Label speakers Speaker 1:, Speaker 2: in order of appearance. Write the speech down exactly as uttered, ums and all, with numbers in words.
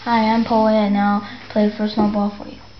Speaker 1: Hi, I'm Polly and now play for Snowball for you.